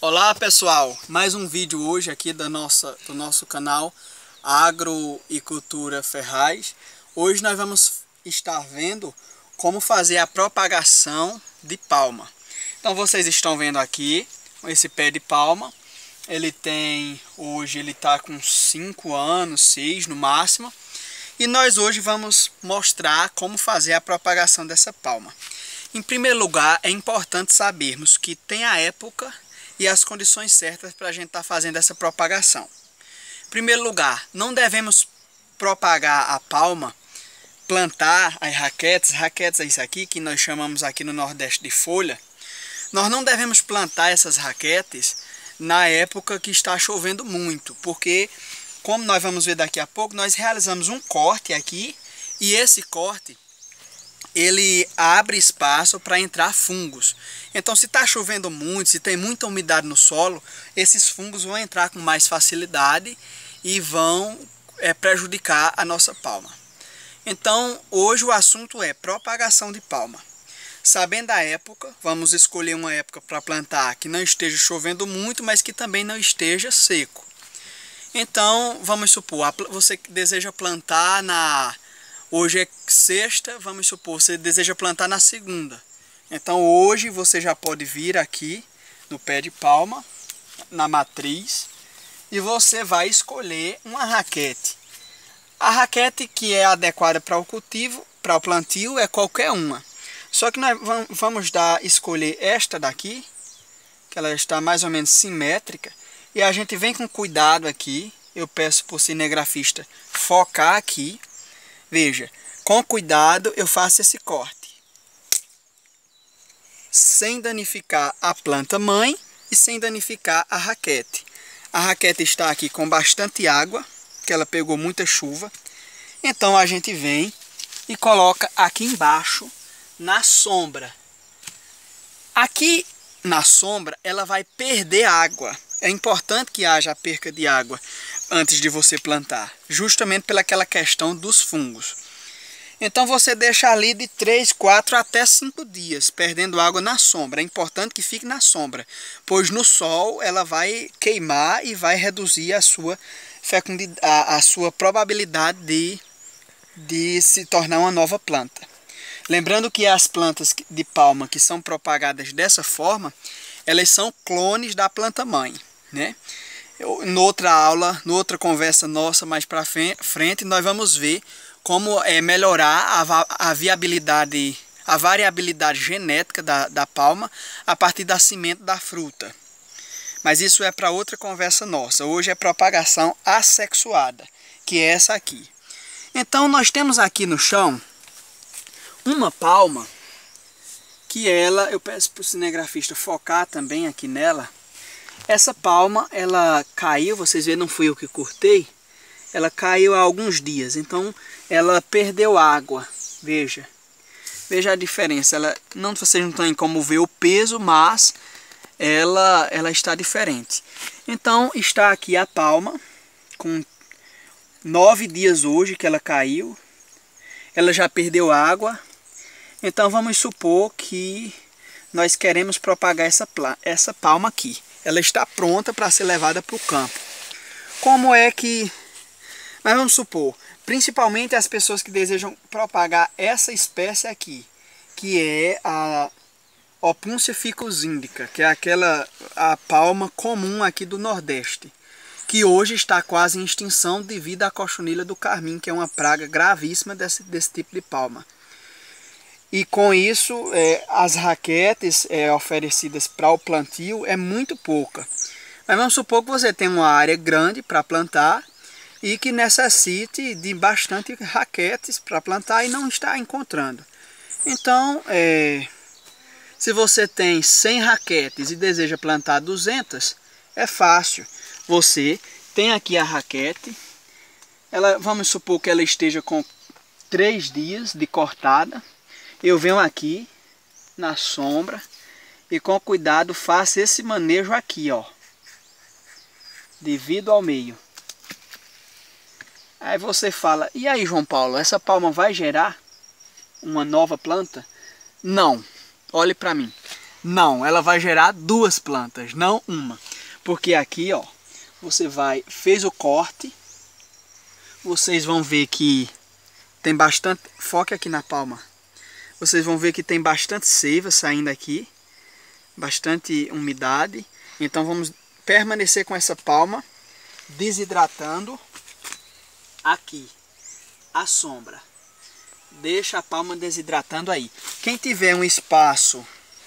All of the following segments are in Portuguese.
Olá pessoal, mais um vídeo hoje aqui do nosso canal Agro e Cultura Ferraz. Hoje nós vamos estar vendo como fazer a propagação de palma. Então vocês estão vendo aqui esse pé de palma. Hoje ele está com 5 anos, 6 no máximo. E nós hoje vamos mostrar como fazer a propagação dessa palma. Em primeiro lugar, é importante sabermos que tem a época e as condições certas para a gente estar fazendo essa propagação. Em primeiro lugar, não devemos propagar a palma, plantar as raquetes é isso aqui que nós chamamos aqui no Nordeste de folha. Nós não devemos plantar essas raquetes na época que está chovendo muito, porque, como nós vamos ver daqui a pouco, nós realizamos um corte aqui e esse corte ele abre espaço para entrar fungos. Então, se está chovendo muito, se tem muita umidade no solo, esses fungos vão entrar com mais facilidade e vão prejudicar a nossa palma. Então, hoje o assunto é propagação de palma. Sabendo a época, vamos escolher uma época para plantar que não esteja chovendo muito, mas que também não esteja seco. Então, vamos supor, você deseja plantar hoje é sexta, vamos supor, você deseja plantar na segunda. Então hoje você já pode vir aqui no pé de palma, na matriz, e você vai escolher uma raquete. A raquete que é adequada para o cultivo, para o plantio, é qualquer uma. Só que nós vamos escolher esta daqui, que ela está mais ou menos simétrica, e a gente vem com cuidado aqui. Eu peço para o cinegrafista focar aqui. Veja, com cuidado eu faço esse corte, sem danificar a planta mãe e sem danificar a raquete. A raquete está aqui com bastante água, que ela pegou muita chuva. Então a gente vem e coloca aqui embaixo, na sombra. Aqui na sombra ela vai perder água. É importante que haja a perca de água antes de você plantar, justamente pelaquela questão dos fungos. Então você deixa ali de 3, 4 até 5 dias, perdendo água na sombra. É importante que fique na sombra, pois no sol ela vai queimar e vai reduzir a sua fecundidade, a sua probabilidade de se tornar uma nova planta. Lembrando que as plantas de palma que são propagadas dessa forma, elas são clones da planta mãe, né? Noutra aula, noutra conversa nossa mais para frente, nós vamos ver como melhorar a viabilidade, a variabilidade genética da palma a partir da semente da fruta. Mas isso é para outra conversa nossa. Hoje é propagação assexuada, que é essa aqui. Então nós temos aqui no chão uma palma que eu peço para o cinegrafista focar também aqui nela. Essa palma, ela caiu, vocês veem, não fui eu que cortei, ela caiu há alguns dias, então ela perdeu água, veja a diferença, vocês não têm como ver o peso, mas ela está diferente. Então está aqui a palma, com 9 dias hoje que ela caiu, ela já perdeu água. Então vamos supor que nós queremos propagar essa palma aqui. Ela está pronta para ser levada para o campo. Como é que... Mas vamos supor, principalmente as pessoas que desejam propagar essa espécie aqui, que é a Opuntia ficus indica, que é a palma comum aqui do Nordeste, que hoje está quase em extinção devido à cochonilha do carmim, que é uma praga gravíssima desse tipo de palma. E com isso, as raquetes oferecidas para o plantio é muito pouca. Mas vamos supor que você tem uma área grande para plantar e que necessite de bastante raquetes para plantar e não está encontrando. Então, se você tem 100 raquetes e deseja plantar 200, é fácil. Você tem aqui a raquete, vamos supor que ela esteja com 3 dias de cortada. Eu venho aqui na sombra e com cuidado faço esse manejo aqui, ó, divido ao meio. Aí você fala, e aí João Paulo, essa palma vai gerar uma nova planta? Não, olhe para mim. Não, ela vai gerar 2 plantas, não uma. Porque aqui, ó, fez o corte, vocês vão ver que tem bastante, foque aqui na palma. Vocês vão ver que tem bastante seiva saindo aqui, bastante umidade. Então vamos permanecer com essa palma desidratando aqui à sombra. Deixa a palma desidratando aí. Quem tiver um espaço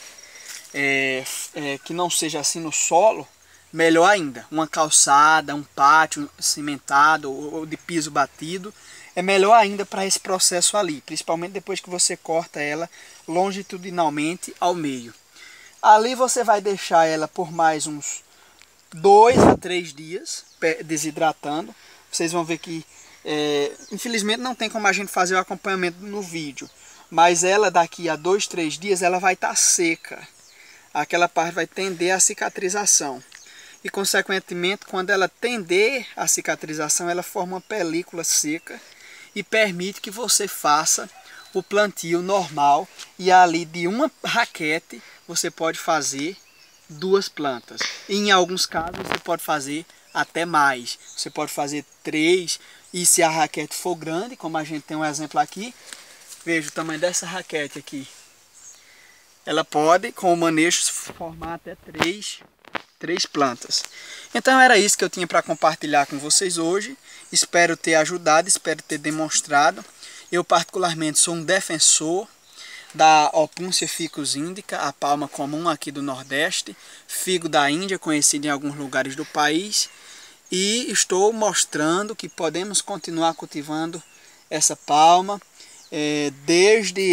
que não seja assim no solo, melhor ainda. Uma calçada, um pátio cimentado ou de piso batido, é melhor ainda para esse processo ali, principalmente depois que você corta ela longitudinalmente ao meio. Ali você vai deixar ela por mais uns 2 a 3 dias desidratando. Vocês vão ver que infelizmente não tem como a gente fazer o acompanhamento no vídeo, mas ela daqui a 2, 3 dias ela vai estar seca. Aquela parte vai tender à cicatrização. E consequentemente, quando ela tender à cicatrização, ela forma uma película seca e permite que você faça o plantio normal. E ali de uma raquete você pode fazer 2 plantas. E em alguns casos você pode fazer até mais. Você pode fazer 3. E se a raquete for grande, como a gente tem um exemplo aqui, veja o tamanho dessa raquete aqui. Ela pode, com o manejo, formar até 3 plantas. Então era isso que eu tinha para compartilhar com vocês hoje. Espero ter ajudado, espero ter demonstrado. Eu particularmente sou um defensor da Opuntia ficus indica, a palma comum aqui do Nordeste, figo da Índia, conhecido em alguns lugares do país. E estou mostrando que podemos continuar cultivando essa palma desde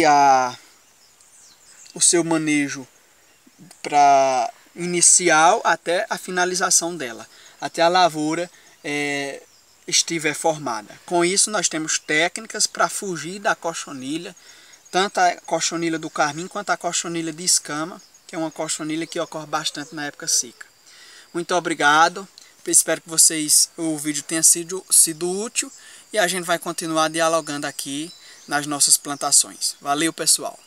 o seu manejo inicial até a finalização dela, até a lavoura estiver formada. Com isso nós temos técnicas para fugir da cochonilha, tanto a cochonilha do carmim quanto a cochonilha de escama, que é uma cochonilha que ocorre bastante na época seca. Muito obrigado, espero que o vídeo tenha sido útil e a gente vai continuar dialogando aqui nas nossas plantações. Valeu, pessoal!